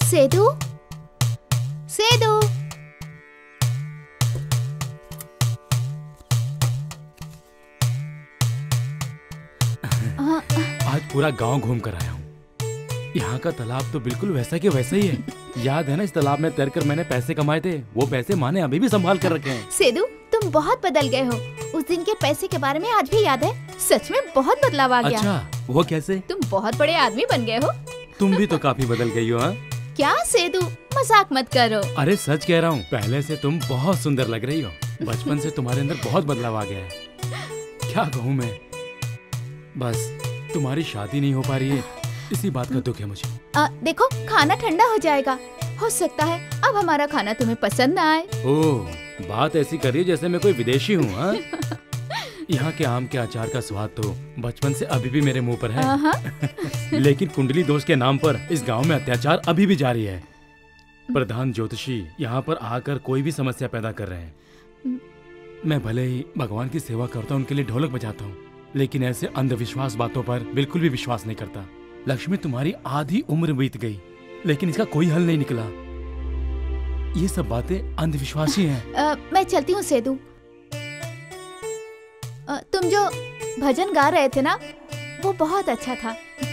सेदू, सेदू। आज पूरा गांव घूम कर आया हूँ। यहाँ का तालाब तो बिल्कुल वैसा के वैसा ही है। याद है ना, इस तालाब में तैरकर मैंने पैसे कमाए थे। वो पैसे माँ ने अभी भी संभाल कर रखे हैं। सेदू, तुम बहुत बदल गए हो। उस दिन के पैसे के बारे में आज भी याद है? सच में बहुत बदलाव आ गया। अच्छा, वो कैसे? तुम बहुत बड़े आदमी बन गए हो। तुम भी तो काफी बदल गई हो। हाँ? क्या सेदू, मजाक मत करो। अरे सच कह रहा हूँ, पहले से तुम बहुत सुंदर लग रही हो। बचपन से तुम्हारे अंदर बहुत बदलाव आ गया है। क्या कहूँ मैं, बस तुम्हारी शादी नहीं हो पा रही है, इसी बात का दुख है मुझे। देखो, खाना ठंडा हो जाएगा। हो सकता है अब हमारा खाना तुम्हें पसंद ना आए। ओह, बात ऐसी कर रही है जैसे मैं कोई विदेशी हूँ। हाँ? यहाँ के आम के अचार का स्वाद तो बचपन से अभी भी मेरे मुंह पर है। लेकिन कुंडली दोष के नाम पर इस गांव में अत्याचार अभी भी जारी है। प्रधान ज्योतिषी यहाँ पर आकर कोई भी समस्या पैदा कर रहे हैं। मैं भले ही भगवान की सेवा करता हूँ, उनके लिए ढोलक बजाता हूँ, लेकिन ऐसे अंधविश्वास बातों पर बिल्कुल भी विश्वास नहीं करता। लक्ष्मी, तुम्हारी आधी उम्र बीत गई, लेकिन इसका कोई हल नहीं निकला। ये सब बातें अंधविश्वास ही हैं। मैं चलती हूँ सेदू। तुम जो भजन गा रहे थे ना, वो बहुत अच्छा था।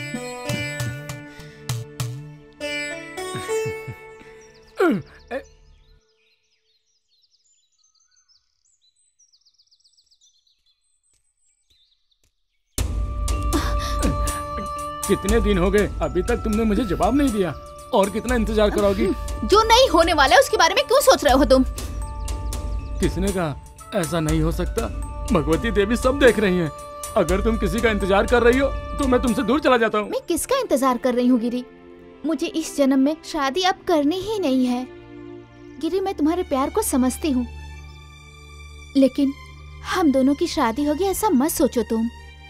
कितने दिन हो गए, अभी तक तुमने मुझे जवाब नहीं दिया। और कितना इंतजार करोगी? जो नहीं होने वाला है उसके बारे में क्यों सोच रहे हो तुम? किसने कहा ऐसा नहीं हो सकता? भगवती देवी सब देख रही हैं। अगर तुम किसी का इंतजार कर रही हो तो मैं तुमसे दूर चला जाता हूँ। मैं किसका इंतजार कर रही हूँ गिरी? मुझे इस जन्म में शादी अब करनी ही नहीं है। गिरी, मैं तुम्हारे प्यार को समझती हूँ, लेकिन हम दोनों की शादी होगी ऐसा मत सोचो तुम।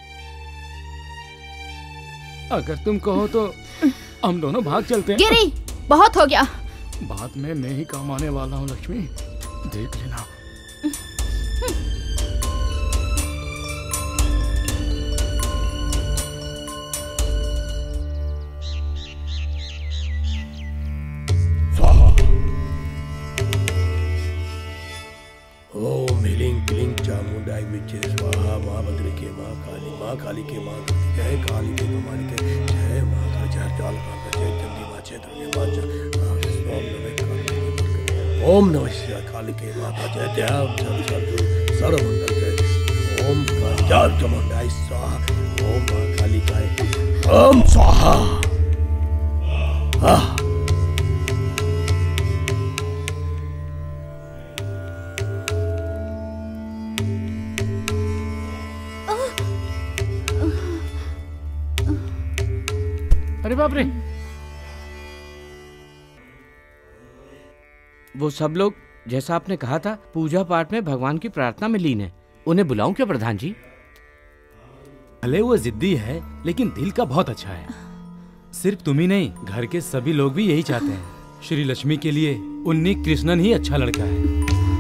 अगर तुम कहो तो हम दोनों भाग चलते हैं। गिरी, बहुत हो गया। बाद में मैं ही काम आने वाला हूँ लक्ष्मी, देख लेना। ओम ह्रीं क्लीं चामुंडाई विचे स्वाहा। माँ बद्री के माँ काली के माँ जय काली के कुमारी के जय माँ का जय चाल का जय चंडी माँ जय दुर्गे माँ जय ओम नमः शिवाय काली के माँ का जय जय सर्वमंगल जय ओम का जय चामुंडाई स्वाहा। ओम माँ काली का ओम स्वाहा। अरे बाप रे, वो सब लोग जैसा आपने कहा था पूजा पाठ में भगवान की प्रार्थना में लीन है। उन्हें बुलाऊं क्या प्रधान जी? भले वो जिद्दी है लेकिन दिल का बहुत अच्छा है। सिर्फ तुम ही नहीं, घर के सभी लोग भी यही चाहते हैं। श्री लक्ष्मी के लिए उन्नी कृष्णन ही अच्छा लड़का है।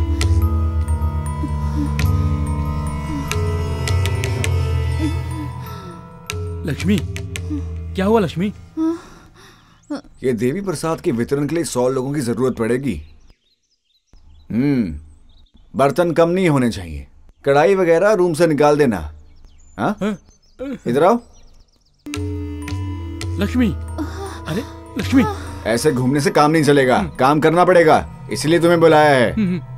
लक्ष्मी, क्या हुआ लक्ष्मी? ये देवी प्रसाद के वितरण के लिए 100 लोगों की जरूरत पड़ेगी। बर्तन कम नहीं होने चाहिए। कढ़ाई वगैरह रूम से निकाल देना। हाँ, इधर आओ। लक्ष्मी, अरे लक्ष्मी, ऐसे घूमने से काम नहीं चलेगा, काम करना पड़ेगा, इसलिए तुम्हें बुलाया है।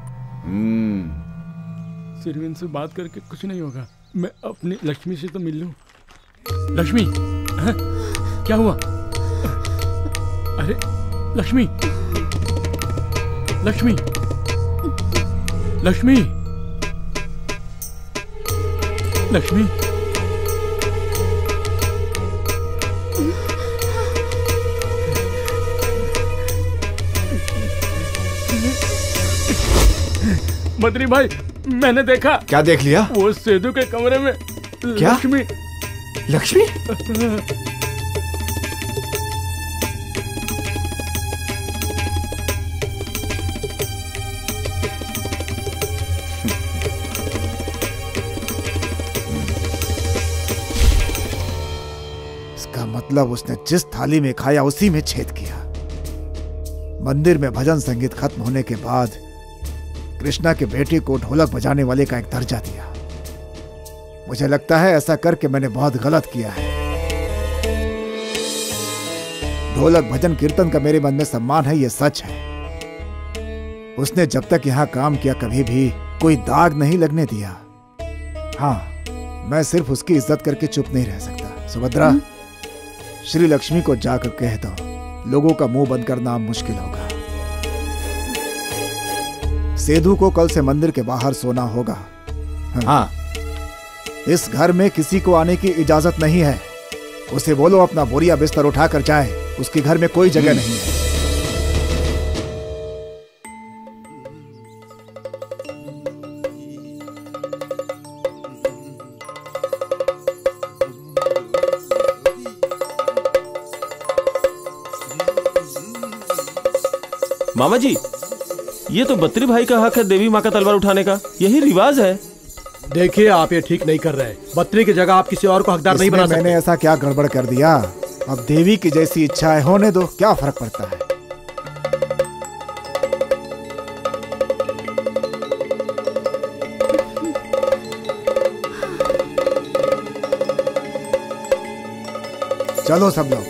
सिर्फ इनसे बात करके कुछ नहीं होगा। मैं अपनी लक्ष्मी से तो मिल लूं। लक्ष्मी, हाँ? क्या हुआ? अरे लक्ष्मी, लक्ष्मी, लक्ष्मी, लक्ष्मी, बद्री भाई, मैंने देखा। क्या देख लिया? वो सेदू के कमरे में क्या? लक्ष्मी। लक्ष्मी? इसका मतलब उसने जिस थाली में खाया उसी में छेद किया। मंदिर में भजन संगीत खत्म होने के बाद कृष्णा के बेटे को ढोलक बजाने वाले का एक दर्जा दिया। मुझे लगता है ऐसा करके मैंने बहुत गलत किया है। ढोलक भजन कीर्तन का मेरे मन में सम्मान है, ये सच है। उसने जब तक यहाँ काम किया कभी भी कोई दाग नहीं लगने दिया। हाँ, मैं सिर्फ उसकी इज्जत करके चुप नहीं रह सकता। सुभद्रा, श्री लक्ष्मी को जाकर कह दो, लोगों का मुंह बंद करना मुश्किल होगा। सेधु को कल से मंदिर के बाहर सोना होगा। हाँ, इस घर में किसी को आने की इजाजत नहीं है। उसे बोलो अपना बोरिया बिस्तर उठाकर जाए, उसके घर में कोई जगह नहीं है। मामा जी, ये तो बत्री भाई का हक है देवी माँ का तलवार उठाने का, यही रिवाज है। देखिए, आप ये ठीक नहीं कर रहे। बत्री की जगह आप किसी और को हकदार नहीं बना सकते। मैंने ऐसा क्या गड़बड़ कर दिया? अब देवी की जैसी इच्छा है, होने दो, क्या फर्क पड़ता है। चलो सब लोग।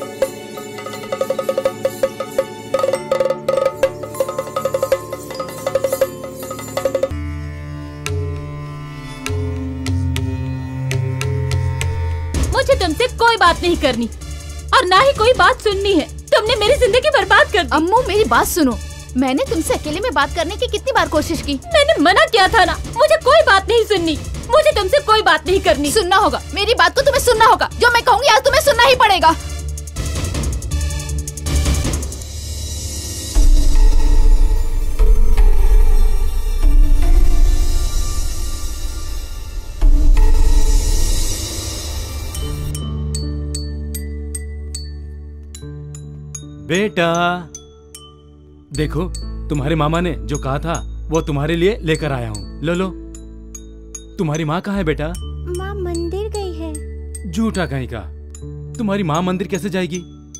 तुमसे कोई बात नहीं करनी और ना ही कोई बात सुननी है। तुमने मेरी जिंदगी बर्बाद कर दी। अम्मू, मेरी बात सुनो। मैंने तुमसे अकेले में बात करने की कितनी बार कोशिश की। मैंने मना किया था ना, मुझे कोई बात नहीं सुननी। मुझे तुमसे कोई बात नहीं करनी। सुनना होगा, मेरी बात को तुम्हें सुनना होगा। जो मैं कहूँगी आज तुम्हें सुनना ही पड़ेगा। बेटा, देखो, तुम्हारे मामा ने जो कहा था वो तुम्हारे लिए लेकर आया हूँ। लो लो। तुम्हारी माँ कहाँ है बेटा? माँ मंदिर गई है। झूठा कहीं का। तुम्हारी माँ मंदिर कैसे जाएगी?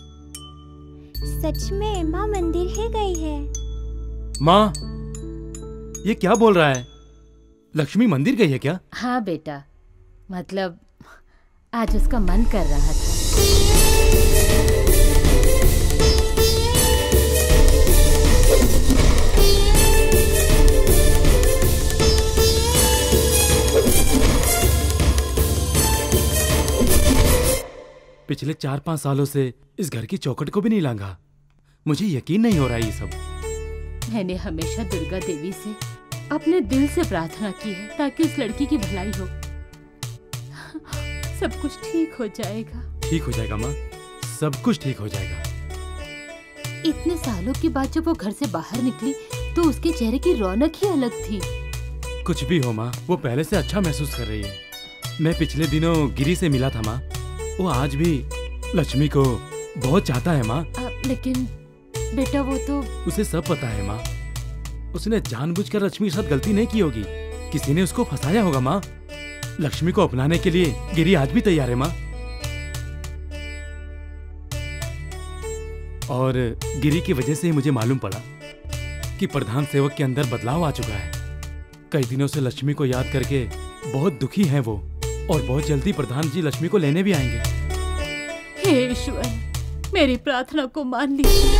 सच में माँ मंदिर ही गई है। माँ, ये क्या बोल रहा है? लक्ष्मी मंदिर गई है क्या? हाँ बेटा, मतलब आज उसका मन कर रहा था। पिछले 4-5 सालों से इस घर की चौखट को भी नहीं लांघा। मुझे यकीन नहीं हो रहा है ये सब। मैंने हमेशा दुर्गा देवी से अपने दिल से प्रार्थना की है ताकि उस लड़की की भलाई हो। सब कुछ ठीक हो जाएगा। ठीक हो जाएगा माँ, सब कुछ ठीक हो जाएगा। इतने सालों के बाद जब वो घर से बाहर निकली तो उसके चेहरे की रौनक ही अलग थी। कुछ भी हो माँ, वो पहले से अच्छा महसूस कर रही है। मैं पिछले दिनों गिरी से मिला था माँ। वो आज भी लक्ष्मी को बहुत चाहता है माँ। लेकिन बेटा, वो तो उसे सब पता है माँ। उसने जानबूझकर लक्ष्मी के साथ गलती नहीं की होगी। किसी ने उसको फंसाया होगा माँ। लक्ष्मी को अपनाने के लिए गिरी आज भी तैयार है माँ। और गिरी की वजह से ही मुझे मालूम पड़ा कि प्रधान सेवक के अंदर बदलाव आ चुका है। कई दिनों से लक्ष्मी को याद करके बहुत दुखी हैं वो, और बहुत जल्दी प्रधान जी लक्ष्मी को लेने भी आएंगे। हे ईश्वर, मेरी प्रार्थना को मान लीजिए।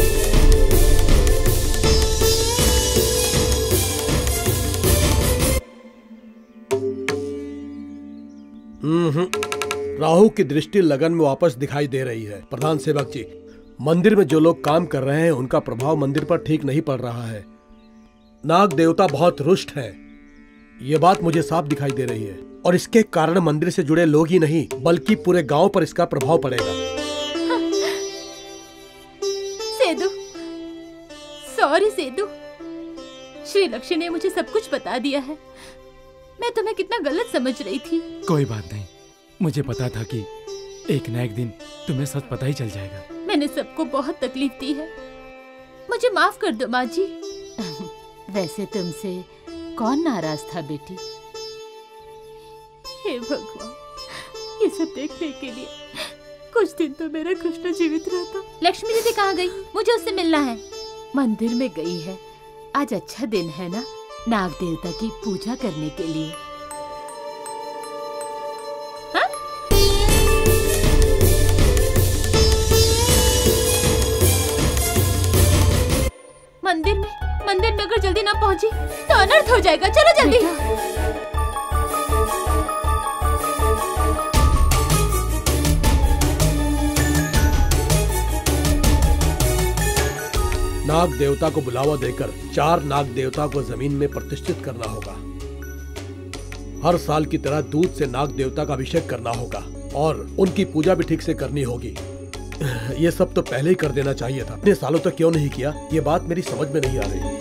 राहु की दृष्टि लगन में वापस दिखाई दे रही है। प्रधान सेवक जी, मंदिर में जो लोग काम कर रहे हैं उनका प्रभाव मंदिर पर ठीक नहीं पड़ रहा है। नाग देवता बहुत रुष्ट है, ये बात मुझे साफ दिखाई दे रही है। और इसके कारण मंदिर से जुड़े लोग ही नहीं बल्कि पूरे गांव पर इसका प्रभाव पड़ेगा। सेदू, सॉरी सेदू, श्री लक्ष्मी ने मुझे सब कुछ बता दिया है। मैं तुम्हें कितना गलत समझ रही थी। कोई बात नहीं, मुझे पता था कि एक न एक दिन तुम्हें सच पता ही चल जाएगा। मैंने सबको बहुत तकलीफ दी है, मुझे माफ कर दो माँ जी। वैसे तुमसे कौन नाराज था बेटी? हे भगवान, ये सब देखने के लिए कुछ दिन तो मेरा कृष्ण जीवित रहता। लक्ष्मी दीदी कहाँ गई? मुझे उससे मिलना है। मंदिर में गई है। आज अच्छा दिन है ना, नाग देवता की पूजा करने के लिए। हा? मंदिर में अगर जल्दी ना पहुंची तो अनर्थ हो जाएगा। चलो जल्दी। नाग देवता को बुलावा देकर 4 नाग देवता को जमीन में प्रतिष्ठित करना होगा। हर साल की तरह दूध से नाग देवता का अभिषेक करना होगा और उनकी पूजा भी ठीक से करनी होगी। ये सब तो पहले ही कर देना चाहिए था। इतने सालों तक क्यों नहीं किया, ये बात मेरी समझ में नहीं आ रही।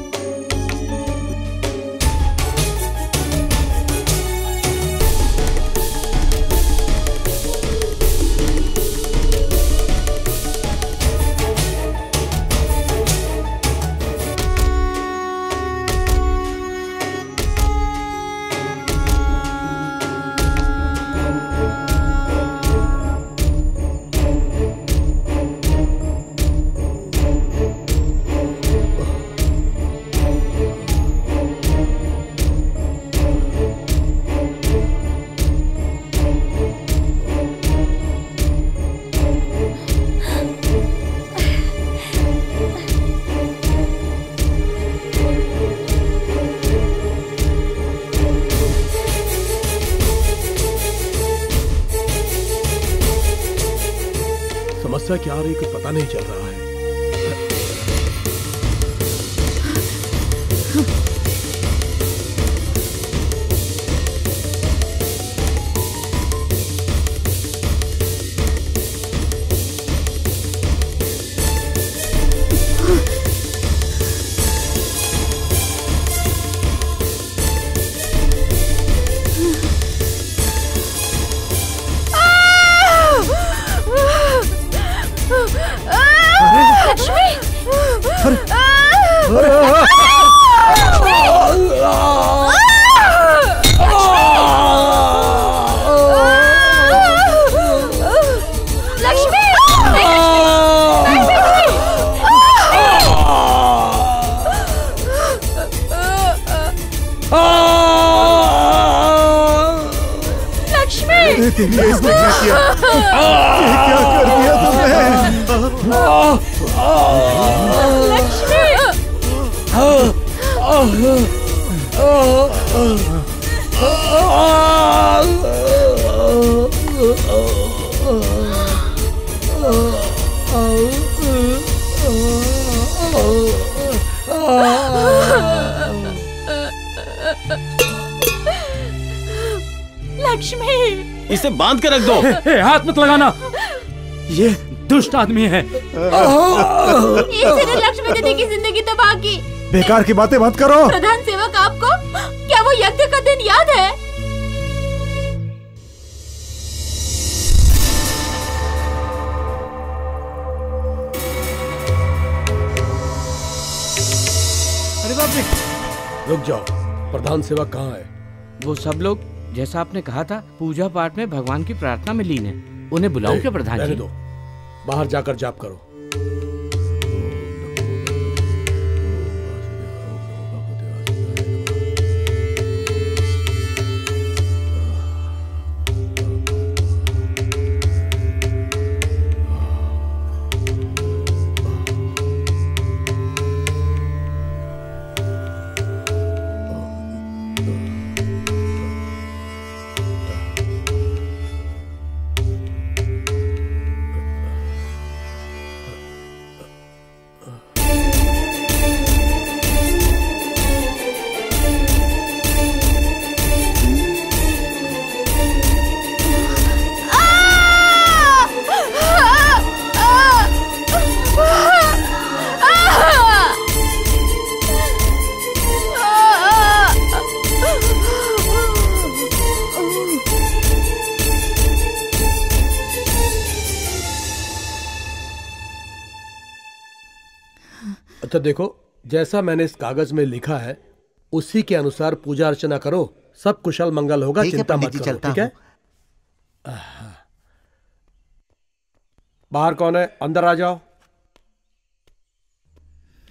समस्या क्या आ रही है, कुछ पता नहीं चल रहा है। इसे बांध के रख दो। हाथ मत लगाना, ये दुष्ट आदमी है। इसने लक्ष्मी दीदी की जिंदगी तबाह की। बेकार की बातें मत करो। प्रधान सेवक, आपको क्या वो यज्ञ का दिन याद है? अरे बाप रे! रुक जाओ, प्रधान सेवक कहाँ है? वो सब लोग जैसा आपने कहा था पूजा पाठ में भगवान की प्रार्थना में लीन है। उन्हें बुलाऊं क्या प्रधान जी? दो, बाहर जाकर जाप करो। अच्छा देखो, जैसा मैंने इस कागज में लिखा है उसी के अनुसार पूजा अर्चना करो, सब कुशल मंगल होगा। चिंता मत करो, ठीक है? बाहर कौन है? अंदर आ जाओ।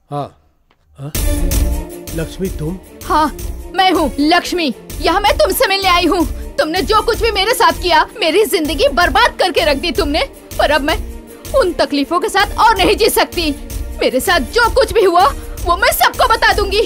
हाँ हाँ? लक्ष्मी तुम? हाँ मैं हूँ लक्ष्मी। यहाँ मैं तुमसे मिलने आई हूँ। तुमने जो कुछ भी मेरे साथ किया, मेरी जिंदगी बर्बाद करके रख दी तुमने। पर अब मैं उन तकलीफों के साथ और नहीं जी सकती। मेरे साथ जो कुछ भी हुआ वो मैं सबको बता दूंगी।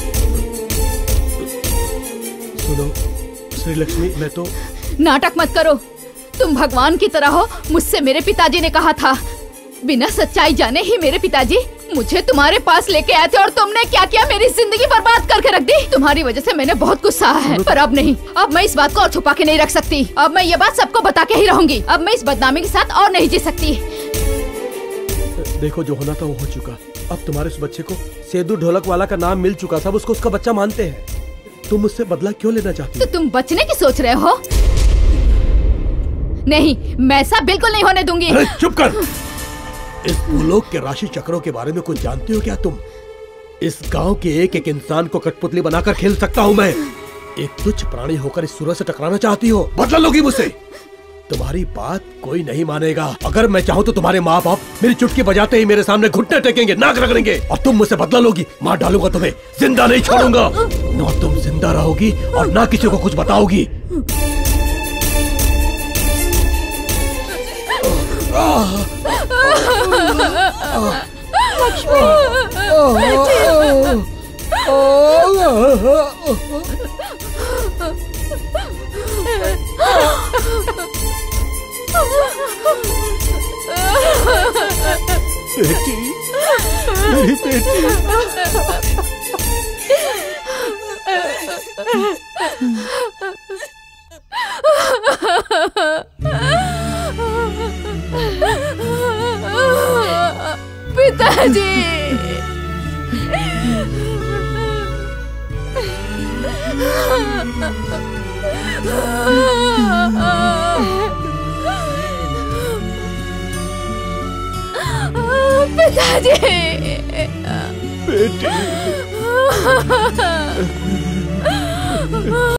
सुनो श्री लक्ष्मी, मैं तो... नाटक मत करो। तुम भगवान की तरह हो। मुझसे मेरे पिताजी ने कहा था, बिना सच्चाई जाने ही मेरे पिताजी मुझे तुम्हारे पास लेके आए थे, और तुमने क्या किया? मेरी जिंदगी बर्बाद करके रख दी। तुम्हारी वजह से मैंने बहुत कुछ सहा है, पर अब नहीं। अब मैं इस बात को और छुपा के नहीं रख सकती। अब मैं ये बात सबको बता के ही रहूंगी। अब मैं इस बदनामी के साथ और नहीं जी सकती। देखो, जो होना था वो हो चुका। अब तुम्हारे उस बच्चे को सेदू ढोलक वाला का नाम मिल चुका था, उसको उसका बच्चा मानते हैं। तुम उससे बदला क्यों लेना चाहती हो? तो तुम बचने की सोच रहे हो? नहीं, मैं ऐसा बिल्कुल नहीं होने दूंगी। अरे चुप कर। इस भूलोक के राशि चक्रों के बारे में कुछ जानती हो क्या तुम? इस गांव के एक एक इंसान को कठपुतली बनाकर खेल सकता हूं मैं। एक तुच्छ प्राणी होकर इस सूरज से टकराना चाहती हो? बदला लोगी मुझसे? तुम्हारी बात कोई नहीं मानेगा। अगर मैं चाहूँ तो तुम्हारे माँ बाप मेरी चुटकी बजाते ही मेरे सामने घुटने टेकेंगे, नाक रगड़ेंगे, और तुम मुझसे बदला लोगी। मार डालूंगा तुम्हें, जिंदा नहीं छोड़ूंगा। ना तुम जिंदा रहोगी और ना किसी को कुछ बताओगी। बेटी, मेरी बेटी। पिताजी, पिताजी, बेटी।